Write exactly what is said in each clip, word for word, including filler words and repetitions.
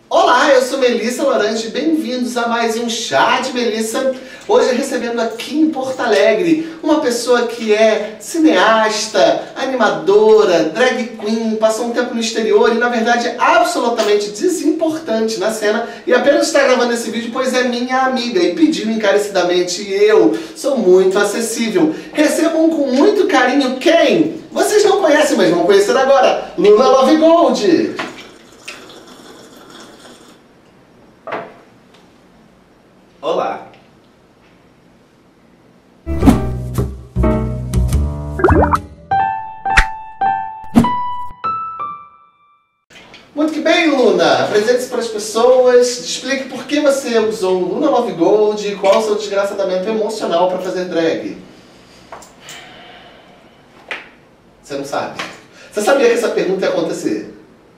Olá, eu sou Melissa Lorange, bem-vindos a mais um Chá de Melissa. Hoje recebendo aqui em Porto Alegre uma pessoa que é cineasta, animadora, drag queen, passou um tempo no exterior e na verdade é absolutamente desimportante na cena e apenas está gravando esse vídeo pois é minha amiga e pediu encarecidamente e eu sou muito acessível. Recebam com muito carinho quem? Vocês não conhecem, mas vão conhecer agora, Luna Lovegold. Olá! Muito que bem, Luna! Apresente-se para as pessoas, explique por que você usou Luna Lovegold e qual o seu desgraçamento emocional para fazer drag. Você não sabe? Você sabia que essa pergunta ia acontecer?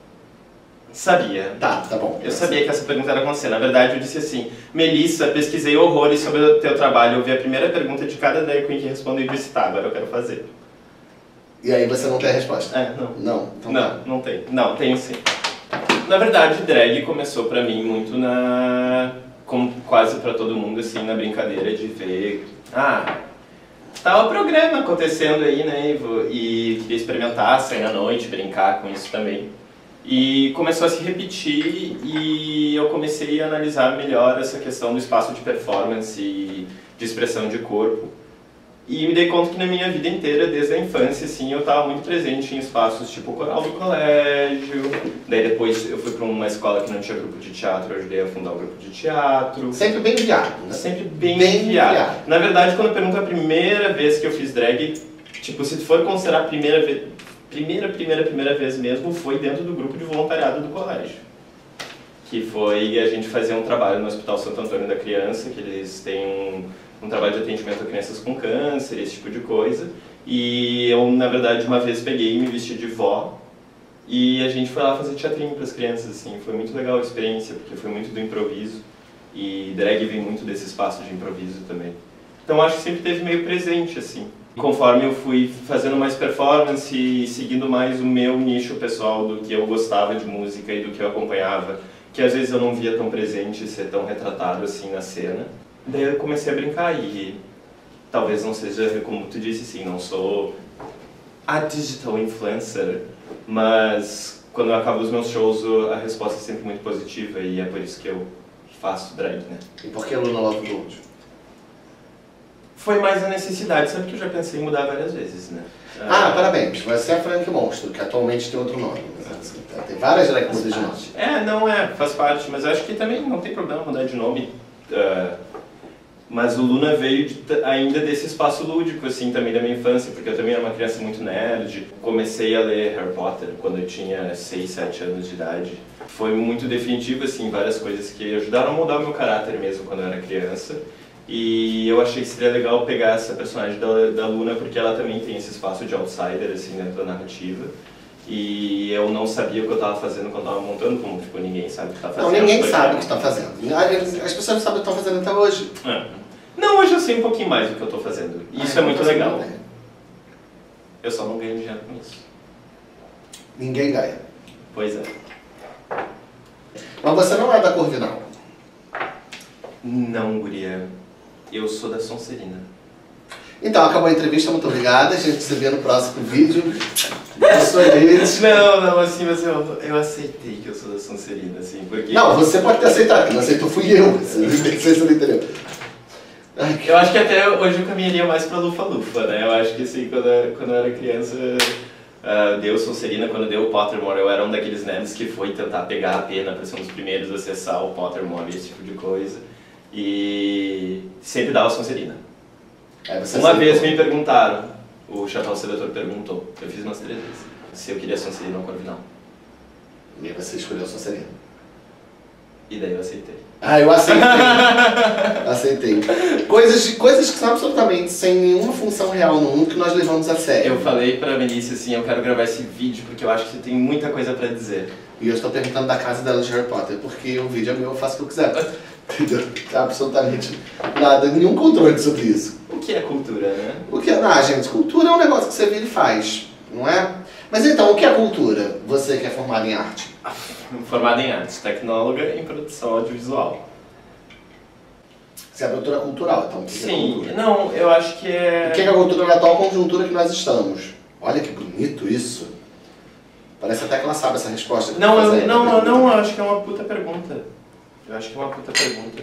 Sabia. Tá, tá bom. Eu sabia que essa pergunta ia acontecer. Na verdade, eu disse assim, Melissa, pesquisei horrores sobre o teu trabalho. Eu vi a primeira pergunta de cada drag queen que respondeu e disse, tá, agora eu quero fazer. E aí você não tem a resposta? É, não. Não? Então não, tá. não tem. Não, tenho sim. Na verdade, drag começou pra mim muito na... como quase pra todo mundo, assim, na brincadeira de ver... Ah, tava programa acontecendo aí, né, Ivo? E queria experimentar, sair à noite, brincar com isso também. E começou a se repetir e eu comecei a analisar melhor essa questão do espaço de performance e de expressão de corpo. E me dei conta que na minha vida inteira, desde a infância, assim, eu estava muito presente em espaços tipo o coral do colégio. Daí depois eu fui para uma escola que não tinha grupo de teatro, eu ajudei a fundar o grupo de teatro. Sempre bem enviado, né? Sempre bem, bem enviado. enviado. Na verdade, quando eu pergunto a primeira vez que eu fiz drag, tipo, se tu for considerar a primeira vez... Primeira, primeira, primeira vez mesmo foi dentro do grupo de voluntariado do colégio. Que foi a gente fazer um trabalho no Hospital Santo Antônio da Criança, que eles têm um, um trabalho de atendimento a crianças com câncer, esse tipo de coisa. E eu, na verdade, uma vez peguei e me vesti de vó e a gente foi lá fazer teatrinho para as crianças, assim. Foi muito legal a experiência, porque foi muito do improviso e drag vem muito desse espaço de improviso também. Então acho que sempre teve meio presente, assim. Conforme eu fui fazendo mais performance e seguindo mais o meu nicho pessoal do que eu gostava de música e do que eu acompanhava, que às vezes eu não via tão presente, ser tão retratado assim na cena, daí eu comecei a brincar e talvez não seja, como tu disse, assim, não sou a digital influencer, mas quando eu acabo os meus shows a resposta é sempre muito positiva e é por isso que eu faço drag, né? E por que Luna Lovegold? Foi mais a necessidade, sabe que eu já pensei em mudar várias vezes, né? Ah, ah parabéns, você é Frank Monstro, que atualmente tem outro nome. Tem várias drag queens de nome. É, não é, faz parte, mas eu acho que também não tem problema mudar de nome. Uh, mas o Luna veio de, ainda desse espaço lúdico, assim, também da minha infância, porque eu também era uma criança muito nerd. Comecei a ler Harry Potter quando eu tinha seis, sete anos de idade. Foi muito definitivo, assim, várias coisas que ajudaram a mudar o meu caráter mesmo quando eu era criança. E eu achei que seria legal pegar essa personagem da, da Luna porque ela também tem esse espaço de outsider assim dentro da narrativa. E eu não sabia o que eu estava fazendo quando eu estava montando, como tipo, ninguém sabe o que está fazendo. Não, ninguém sabe o que está fazendo. As pessoas não sabem o que estão fazendo até hoje. É. Não, hoje eu sei um pouquinho mais do que eu estou fazendo. E isso Ai, é muito legal. Eu só não ganho dinheiro com isso. Ninguém ganha. Pois é. Mas você não é da Corvinal? Não, guria. Eu sou da Sonserina. Então, acabou a entrevista, muito obrigada. A gente se vê no próximo vídeo. Não, não, assim, mas eu, eu aceitei que eu sou da Sonserina, assim, porque... Não, você pode ter aceitado, quem não aceitou fui eu. Assim, não sei se você não entendeu. Eu acho que até hoje eu caminharia mais pra Lufa-Lufa, né? Eu acho que assim, quando eu, quando eu era criança, uh, deu Sonserina, quando deu o Pottermore, eu era um daqueles nerds que foi tentar pegar a pena pra ser um dos primeiros a acessar o Pottermore e esse tipo de coisa. E sempre dava Sonserina. É, uma vez me perguntaram, o Chapéu Seletor perguntou, eu fiz umas três vezes, se eu queria Sonserina ou Corvinal. E aí você escolheu Sonserina. E daí eu aceitei. Ah, eu aceitei. Aceitei. Coisas, coisas que são absolutamente sem nenhuma função real no mundo que nós levamos a sério. Eu falei pra Melissa assim, eu quero gravar esse vídeo porque eu acho que você tem muita coisa pra dizer. E eu estou perguntando da casa dela de Harry Potter, porque o vídeo é meu, eu faço o que eu quiser. Entendeu? Absolutamente nada, nenhum controle sobre isso. O que é cultura, né? O que é? Ah, gente, cultura é um negócio que você vira e faz, não é? Mas então, o que é cultura? Você que é formado em arte. Formada em artes, tecnóloga em produção audiovisual. Você é produtora cultural, então o que Sim, é cultura? não, eu acho que é... O que é a cultura na atual conjuntura que nós estamos? Olha que bonito isso. Parece até que ela sabe essa resposta. Que não, eu eu, não, eu não, eu acho que é uma puta pergunta. Eu acho que é uma puta pergunta.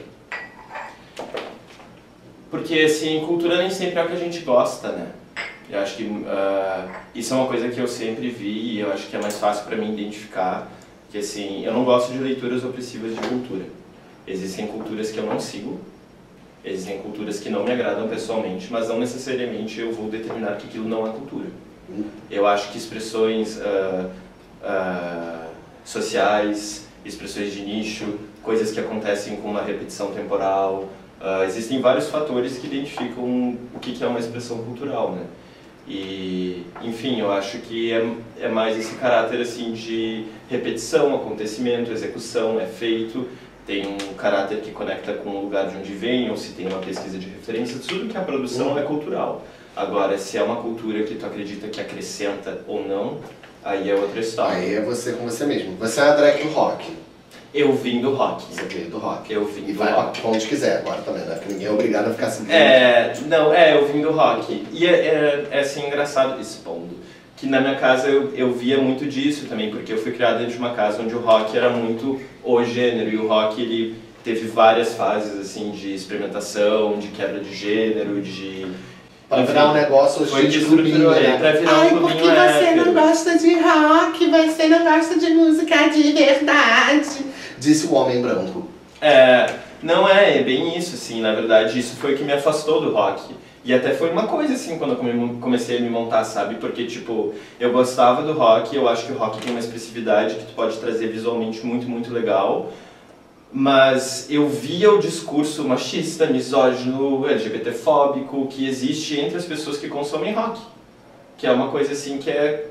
Porque, assim, cultura nem sempre é o que a gente gosta, né? Eu acho que uh, isso é uma coisa que eu sempre vi e eu acho que é mais fácil para mim identificar. Que, assim, eu não gosto de leituras opressivas de cultura. Existem culturas que eu não sigo, existem culturas que não me agradam pessoalmente, mas não necessariamente eu vou determinar que aquilo não é cultura. Eu acho que expressões uh, uh, sociais, expressões de nicho, coisas que acontecem com uma repetição temporal, uh, existem vários fatores que identificam o que é uma expressão cultural, né? E, enfim, eu acho que é, é mais esse caráter assim de repetição, acontecimento, execução, é feito, tem um caráter que conecta com o lugar de onde vem, ou se tem uma pesquisa de referência, tudo que é a produção é cultural. Agora, se é uma cultura que tu acredita que acrescenta ou não, aí é outra história. Aí é você com você mesmo. Você é a drag do rock. Eu vim do rock. Você veio do rock. Eu vim e do vai rock. pra onde quiser agora também, né? Porque ninguém é obrigado a ficar seguindo. É, não, é, eu vim do rock. E é, é, é assim, engraçado, expondo, que na minha casa eu, eu via muito disso também, porque eu fui criado dentro de uma casa onde o rock era muito o gênero, e o rock ele teve várias fases assim de experimentação, de quebra de gênero, de... Pra virar um negócio Foi de clubinho, né? Pra virar Ai, um porque clubinho você hétero. não gosta de rock, você não gosta de música de verdade. Disse o homem branco. É, não é, é bem isso, assim, na verdade, isso foi o que me afastou do rock. E até foi uma coisa, assim, quando eu comecei a me montar, sabe? Porque, tipo, eu gostava do rock, eu acho que o rock tem uma expressividade que tu pode trazer visualmente muito, muito legal. Mas eu via o discurso machista, misógino, LGBTfóbico que existe entre as pessoas que consomem rock. Que é uma coisa, assim, que é...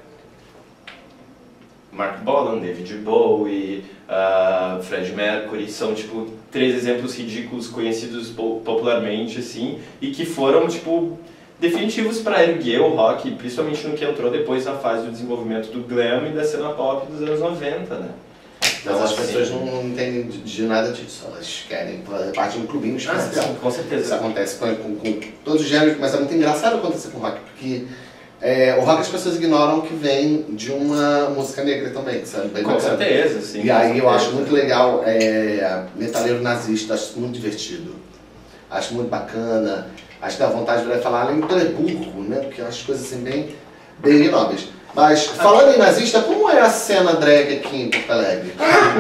Mark Bolan, David Bowie, uh, Freddie Mercury, são tipo três exemplos ridículos conhecidos popularmente assim e que foram tipo definitivos para erguer o rock, principalmente no que entrou depois na fase do desenvolvimento do glam e da cena pop dos anos noventa, né? Mas as pessoas não entendem de, de nada disso, elas querem parte de um clubinho especial. Ah, sim, com certeza. Isso acontece com, com, com todos os gêneros, mas é muito engraçado acontecer com o rock, porque é, o rock as pessoas ignoram que vem de uma música negra também, sabe? Bem com bacana. certeza, sim. E aí eu acho muito legal, é, metaleiro nazista, acho muito divertido, acho muito bacana, acho que dá vontade de falar além do é burro, né? Porque eu acho as coisas assim bem, bem nobres. Mas, falando em nazista, como é a cena drag aqui em Porto Alegre?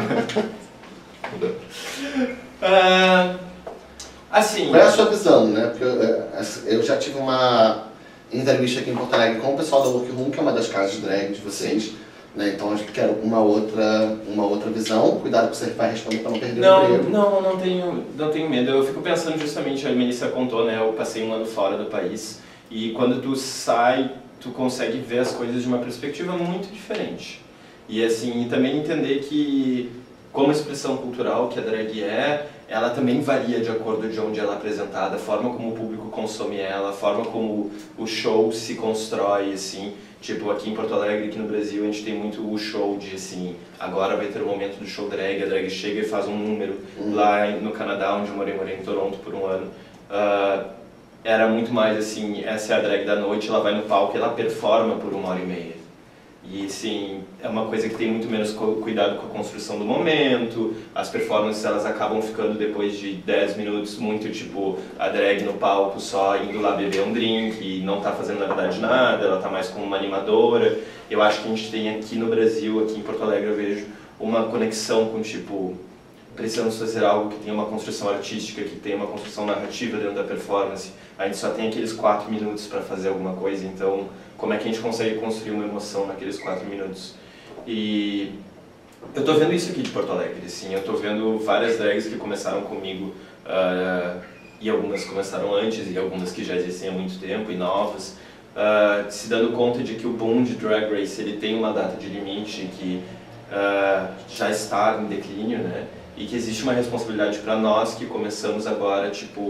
uh, assim... Qual é a sua visão, né? Porque eu, eu já tive uma entrevista aqui em Porto Alegre com o pessoal da Workroom, que é uma das casas drag de vocês. Né? Então, eu quero uma outra, uma outra visão. Cuidado que você vai responder para não perder não, o emprego. Não, não tenho, não tenho medo. Eu fico pensando justamente, a Melissa contou, né? Eu passei um ano fora do país. E quando tu sai, tu consegue ver as coisas de uma perspectiva muito diferente. E assim, também entender que, como expressão cultural que a drag é, ela também varia de acordo de onde ela é apresentada, a forma como o público consome ela, a forma como o show se constrói, assim. Tipo, aqui em Porto Alegre, aqui no Brasil, a gente tem muito o show de, assim, agora vai ter o momento do show drag, a drag chega e faz um número. Uhum. Lá no Canadá, onde eu morei, morei em Toronto por um ano, uh, era muito mais assim, essa é a drag da noite, ela vai no palco e ela performa por uma hora e meia. E sim, é uma coisa que tem muito menos cuidado com a construção do momento, as performances elas acabam ficando depois de dez minutos muito tipo a drag no palco só indo lá beber um drink e não tá fazendo na verdade nada, ela tá mais como uma animadora. Eu acho que a gente tem aqui no Brasil, aqui em Porto Alegre eu vejo uma conexão com tipo, precisamos fazer algo que tenha uma construção artística, que tenha uma construção narrativa dentro da performance. A gente só tem aqueles quatro minutos para fazer alguma coisa, então como é que a gente consegue construir uma emoção naqueles quatro minutos? E eu tô vendo isso aqui de Porto Alegre, assim, eu tô vendo várias drags que começaram comigo, uh, e algumas começaram antes, e algumas que já existem há muito tempo, e novas, uh, se dando conta de que o boom de Drag Race ele tem uma data de limite, que uh, já está em declínio, né? E que existe uma responsabilidade para nós que começamos agora, tipo,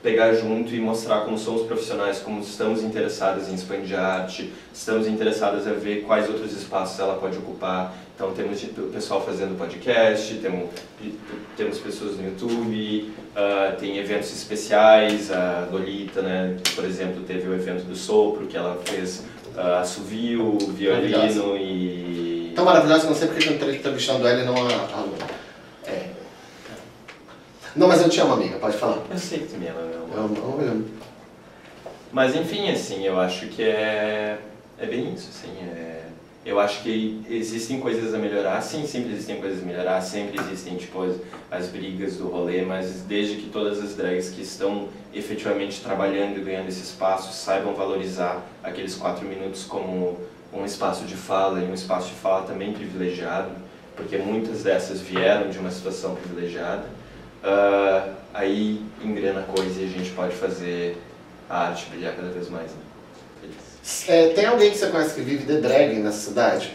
pegar junto e mostrar como somos profissionais, como estamos interessados em expandir a arte, estamos interessados a ver quais outros espaços ela pode ocupar. Então temos o pessoal fazendo podcast, temos, temos pessoas no YouTube, uh, tem eventos especiais, a Lolita, né, por exemplo, teve o evento do sopro, que ela fez uh, assovio, violino e... Tão maravilhosa que não sei porque eu estou entrevistando ela e não a, a Luna. É. Não, mas eu te amo, amiga, pode falar. Eu sei que tu me ama, meu amor. Eu amo, eu amo. Mas enfim, assim, eu acho que é, é bem isso, assim, é... Eu acho que existem coisas a melhorar, sim, sempre existem coisas a melhorar, sempre existem, tipo, as, as brigas do rolê, mas desde que todas as drags que estão efetivamente trabalhando e ganhando esse espaço saibam valorizar aqueles quatro minutos como um espaço de fala, e um espaço de fala também privilegiado, porque muitas dessas vieram de uma situação privilegiada, uh, aí engrena a coisa e a gente pode fazer a arte brilhar cada vez mais, né? Feliz. É, tem alguém que você conhece que vive de drag nessa cidade?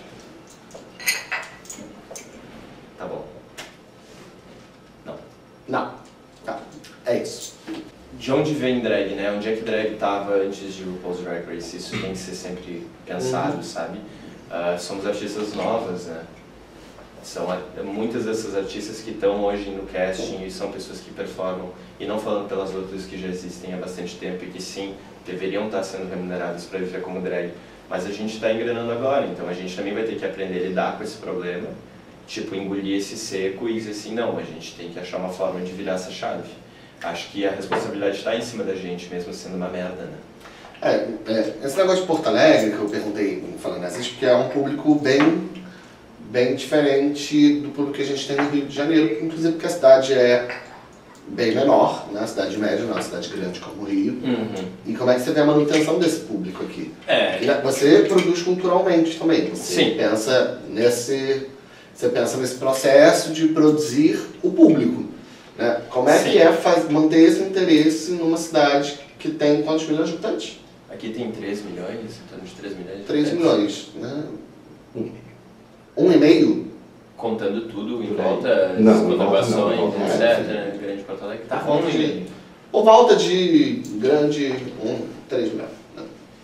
Tá bom. Não. Não. Tá. É isso. De onde vem drag, né? Onde é que drag estava antes de RuPaul's Drag Race? Isso tem que ser sempre pensado, uhum. sabe? Uh, somos artistas novas, né? São muitas dessas artistas que estão hoje no casting e são pessoas que performam, e não falando pelas outras que já existem há bastante tempo e que sim, deveriam estar sendo remuneradas para viver como drag, mas a gente está engrenando agora, então a gente também vai ter que aprender a lidar com esse problema, tipo, engolir esse seco e dizer assim, não, a gente tem que achar uma forma de virar essa chave. Acho que a responsabilidade está em cima da gente, mesmo sendo uma merda, né? É, é, esse negócio de Porto Alegre, que eu perguntei falando assim, porque é um público bem, bem diferente do público que a gente tem no Rio de Janeiro, inclusive porque a cidade é bem menor, né? A cidade média, não é uma cidade grande como o Rio. Uhum. E como é que você vê a manutenção desse público aqui? É. Você produz culturalmente também, você Sim. pensa nesse, você pensa nesse processo de produzir o público, né? Como é Sim. que é faz, manter esse interesse numa cidade que tem quantos milhões de habitantes? Aqui tem três milhões, em torno de três milhões. três milhões, né? Um, um e meio? Contando tudo em volta, não, as conurbações, não, não, não, etcétera. É. Grande Porto Alegre. Tá volta de, por volta de grande, um, três milhões. Não.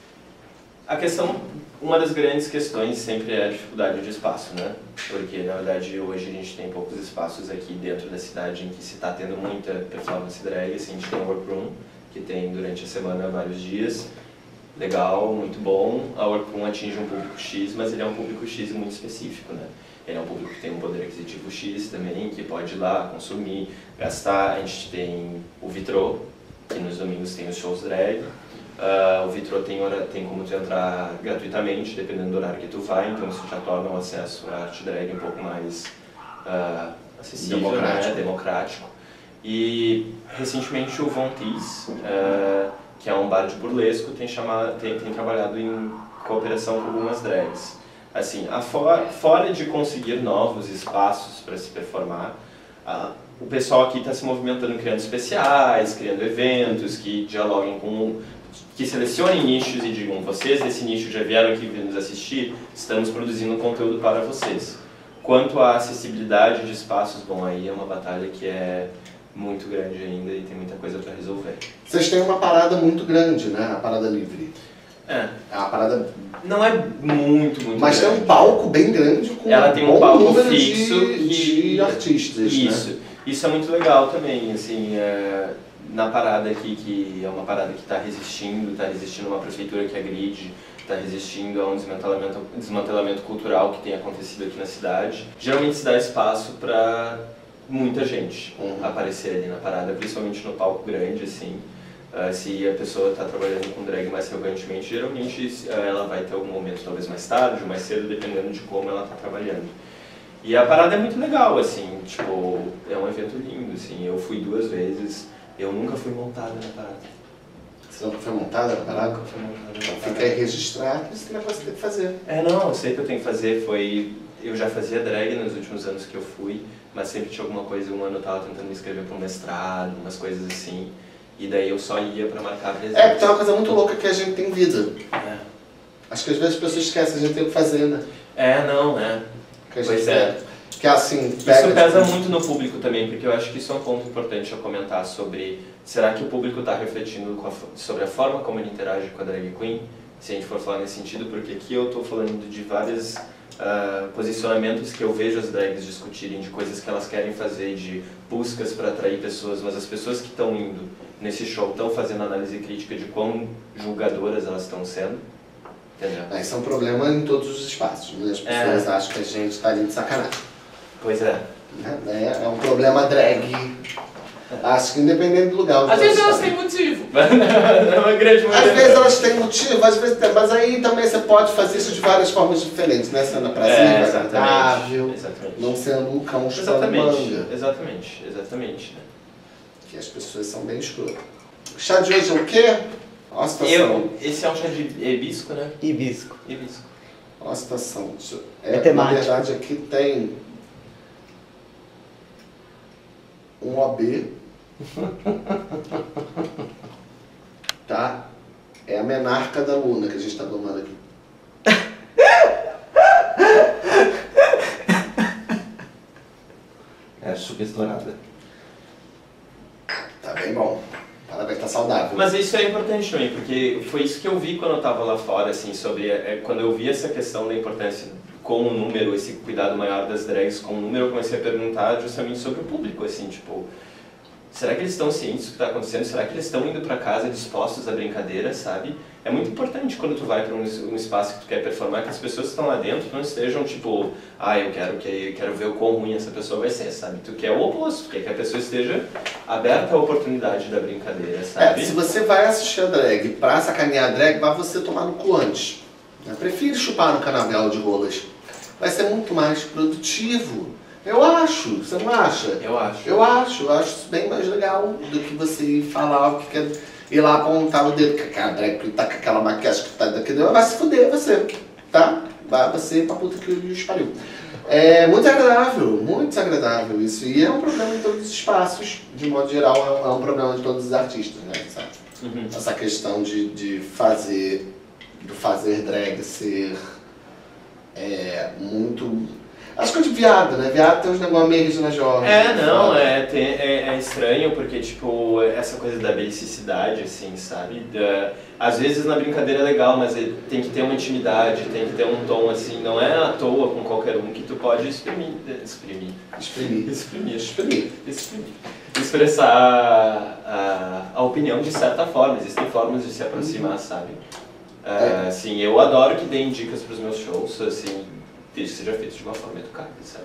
A questão, uma das grandes questões sempre é a dificuldade de espaço, né? Porque, na verdade, hoje a gente tem poucos espaços aqui dentro da cidade em que se está tendo muita performance drag. Assim, a gente tem o Workroom, que tem durante a semana vários dias. Legal, muito bom. A Workroom atinge um público X, mas ele é um público X muito específico, né? Ele é um público que tem um poder aquisitivo X também, que pode ir lá consumir, gastar. A gente tem o Vitrô, que nos domingos tem os shows drag. Uh, o Vitrô tem, hora, tem como tu entrar gratuitamente, dependendo do horário que tu vai, então isso já torna o acesso à arte drag um pouco mais uh, acessível, democrático. Né? democrático. E recentemente o Von Teese, uh, que é um bar de burlesco, tem, chamado, tem, tem trabalhado em cooperação com algumas drags. Assim, a for, fora de conseguir novos espaços para se performar, uh, o pessoal aqui está se movimentando criando especiais, criando eventos que dialoguem com, que selecionem nichos e digam, vocês desse nicho já vieram aqui nos assistir, estamos produzindo conteúdo para vocês. Quanto à acessibilidade de espaços, bom, aí é uma batalha que é muito grande ainda e tem muita coisa para resolver. Vocês têm uma parada muito grande, né? A parada livre. É. É uma parada... Não é muito, muito Mas grande. tem um palco bem grande com Ela tem um bom palco número fixo de, que... de artistas, Isso. né? Isso é muito legal também, assim, é... na parada aqui, que é uma parada que está resistindo, está resistindo a uma prefeitura que agride, está resistindo a um desmantelamento, desmantelamento cultural que tem acontecido aqui na cidade. Geralmente se dá espaço para muita gente uhum. aparecer ali na parada, principalmente no palco grande, assim. Uh, se a pessoa está trabalhando com drag mais frequentemente, geralmente uh, ela vai ter algum momento, talvez mais tarde ou mais cedo, dependendo de como ela está trabalhando. E a parada é muito legal, assim, tipo, é um evento lindo, assim, eu fui duas vezes, eu nunca fui montada na parada. Você nunca foi montada na parada? Nunca fui montada na então parada. Fica aí registrado, esse negócio que tem que fazer. É, não, eu sei que eu tenho que fazer, foi... Eu já fazia drag nos últimos anos que eu fui, mas sempre tinha alguma coisa, um ano eu tava tentando me inscrever para um mestrado, umas coisas assim, e daí eu só ia para marcar presença. É, porque tem uma coisa muito louca que a gente tem vida. É. Acho que às vezes as pessoas esquecem, a gente tem o que fazer, né? É, não, é. Que a Pois gente é. que é assim, pega... Isso pesa tipo, muito no público também, porque eu acho que isso é um ponto importante a comentar sobre... Será que o público está refletindo com a, sobre a forma como ele interage com a drag queen? Se a gente for falar nesse sentido, porque aqui eu estou falando de vários uh, posicionamentos que eu vejo as drags discutirem, de coisas que elas querem fazer, de buscas para atrair pessoas, mas as pessoas que estão indo nesse show estão fazendo análise crítica de quão julgadoras elas estão sendo. Entendeu? Ah, isso é um problema em todos os espaços, né? As pessoas É. acham que a gente está ali de sacanagem. Pois é. É, é um problema drag. Acho que independente do lugar. Às vezes elas têm motivo. É uma grande maioria. Às vezes elas têm motivo, às vezes tem, mas aí também você pode fazer isso de várias formas diferentes, né? Sendo aprazível, É, agradável, exatamente. não sendo um cão chupando Exatamente, manga. exatamente, exatamente. Né? Que as pessoas são bem escrotas. O chá de hoje é o quê? Olha a situação. Eu, esse é um chá de hibisco, né? Hibisco. Hibisco. Olha a situação. É É, na temático. verdade aqui tem um O B. Tá? É a menarca da Luna que a gente está tomando aqui. É super estourada. Tá bem bom. Parabéns, tá saudável. Mas isso é importante também, porque foi isso que eu vi quando eu estava lá fora, assim, sobre... É, quando eu vi essa questão da importância com o número, esse cuidado maior das drags com o número, eu comecei a perguntar justamente sobre o público, assim, tipo... Será que eles estão cientes do que está acontecendo? Será que eles estão indo para casa dispostos à brincadeira, sabe? É muito importante quando tu vai para um, um espaço que tu quer performar, que as pessoas que estão lá dentro não estejam tipo, ah, eu quero, que, eu quero ver o quão ruim essa pessoa vai ser, sabe? Tu quer o oposto, tu quer que a pessoa esteja aberta à oportunidade da brincadeira, É, sabe? se você vai assistir a drag pra sacanear a drag, vai você tomar no cu antes. Eu prefiro chupar no canavial de rolas. Vai ser muito mais produtivo. Eu acho, você não acha? Eu acho. Eu acho, eu acho isso bem mais legal do que você ir falar o que quer, ir lá apontar o dedo, que a drag que tá com aquela maquiagem que tá daqui, vai se fuder você, tá? Vai você pra puta que o espalhou. É muito agradável, muito desagradável isso, e é um problema em todos os espaços, de modo geral, é um problema de todos os artistas, né, sabe? Uhum. Essa questão de, de fazer, do fazer drag ser é, muito... Acho que é de viado, né? Viado tem uns negócios meio Regina Jorge. É, não, foda. é, tem, é, é estranho porque, tipo, essa coisa da belicidade, assim, sabe? Da, às vezes na brincadeira é legal, mas é- tem que ter uma intimidade, tem que ter um tom, assim, não é à toa com qualquer um que tu pode exprimir, exprimir, Exprimir. exprimir, Exprimir. exprimir, expressar a, a, a opinião de certa forma, existem formas de se aproximar, sabe? Ah, É. assim, eu adoro que deem dicas pros meus shows, assim, desde que seja feito de uma forma educada, sabe?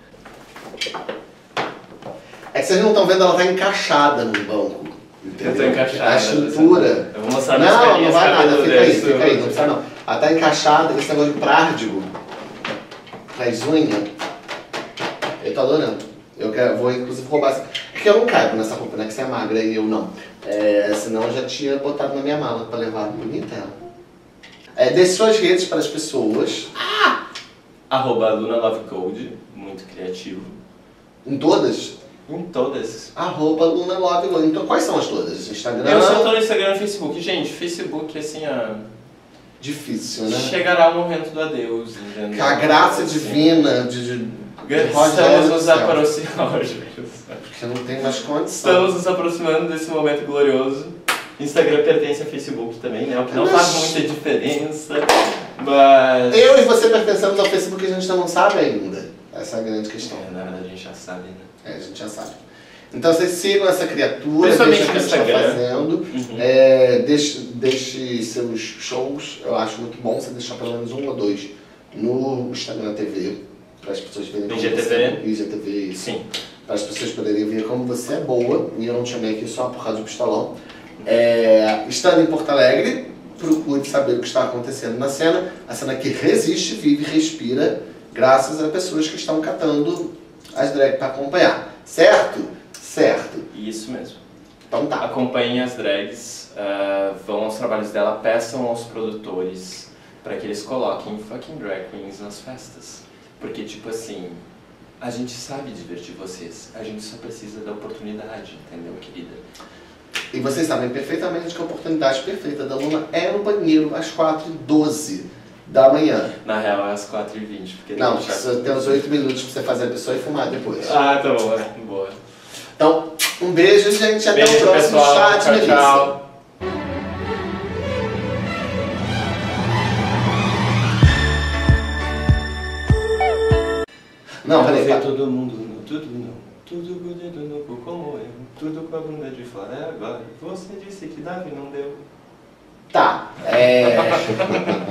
É que vocês não estão vendo, ela tá encaixada no banco. Entendeu? Eu tô encaixada. A estrutura. Eu vou mostrar minhas Não, não perninhas vai nada, cabeludas. fica aí, fica aí, não precisa não. Ela tá encaixada, esse negócio de prárdigo, nas unhas, eu tô adorando. Eu quero, vou inclusive roubar essa. Porque eu não caibo nessa roupa, né? Que você é magra e eu não. É, senão eu já tinha botado na minha mala pra levar bonita ela. É, dê suas redes para as pessoas. Arroba Luna Love Gold, muito criativo. Em todas? Em todas. Arroba Luna Love Gold. Então quais são as todas? Instagram? Eu só tô no Instagram e Facebook. Gente, Facebook, assim, ó, Difícil, né? chegará o momento do adeus, entendeu? Que a graça Assim, divina de, de Estamos Rogério do nos céu. aproximando. Porque não tem mais condição. Estamos nos aproximando desse momento glorioso. Instagram pertence a Facebook também, né? O que não Mas- faz muita diferença, mas... Eu e você pertencemos ao Facebook e a gente não sabe ainda. Essa é a grande questão. É, na verdade a gente já sabe, né? É, a gente já sabe. Então vocês sigam essa criatura, Principalmente deixem o que no a gente está Instagram. fazendo. Uhum. É, deixe, deixe seus shows, eu acho muito bom você deixar pelo menos um ou dois no Instagram T V, para as pessoas verem como I G T V. você... I G T V, isso. Sim. Para as pessoas poderem ver como você é boa, e eu não te chamei aqui só por causa do pistolão. É, estando em Porto Alegre, procure saber o que está acontecendo na cena, a cena que resiste, vive e respira, graças a pessoas que estão catando as drag para acompanhar. Certo? Certo. Isso mesmo. Então tá. Acompanhem as drags, ah, vão aos trabalhos dela, peçam aos produtores para que eles coloquem fucking drag queens nas festas. Porque, tipo assim, a gente sabe divertir vocês, a gente só precisa da oportunidade, entendeu, querida? E vocês sabem perfeitamente que a oportunidade perfeita da Luna é no banheiro às quatro e doze da manhã. Na real é às quatro e vinte. Porque Não, tem que você tem uns oito minutos pra você fazer a pessoa e fumar depois. Ah, tá bom, é. Boa. Então, um beijo, gente. Até Beijo, o próximo pessoal. chat, Tchau, Melissa. tchau. Não, peraí. ver Tá. todo mundo no tudo não. Tudo bonito novo como eu. Tudo com a bunda de fora é agora. Você disse que Davi não deu. Tá. É.